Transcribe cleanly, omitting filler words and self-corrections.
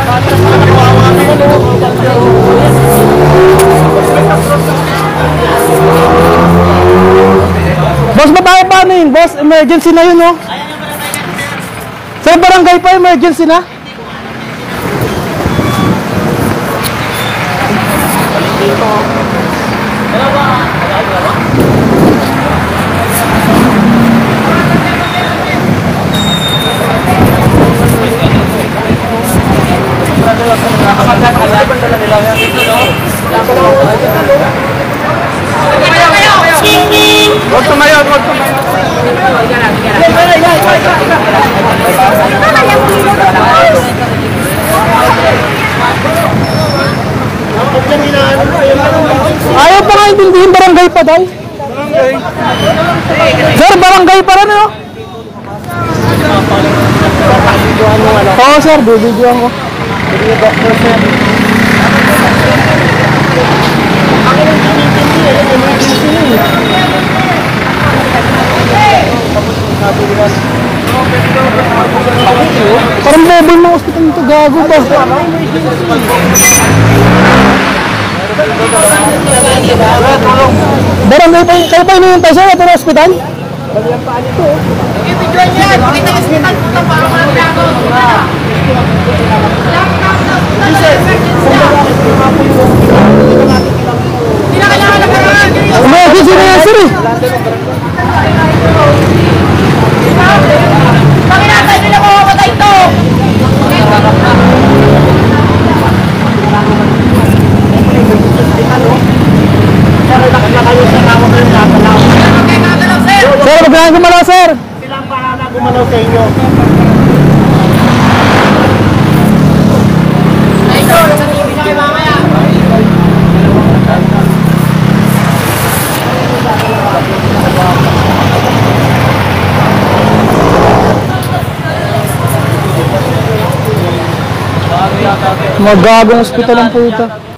Boss, babae pa ano yun? Boss, emergency na yun, no? Sa barangay pa, emergency na? Huwag tumayo, huwag tumayo. Ayaw pa nga intindihin barangay pa daw. Sir, barangay pa rin, no? Oo, sir, bibidyoan ko. Doctor, sir. Parang bobo yung mga hospital nito, gago ba? Barangay pa, kayo pa inihintay sir, ito na hospital? Ibigyan niya, pakita yung hospital puto para malapyago. Hindi na kailangan na kailangan. Emergency na yan sir eh. Panginatay nila ko mamatay ito. Sir, magkakain gumalaw sir. Silang bahala gumalaw sa inyo. Ito, nasa TV na kayo mamaya. Magagong hospital ang puta.